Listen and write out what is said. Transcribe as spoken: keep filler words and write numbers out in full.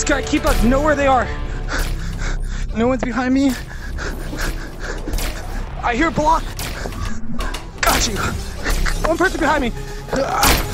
Gotta keep up, know where they are. No one's behind me. I hear block. Got you. One person behind me.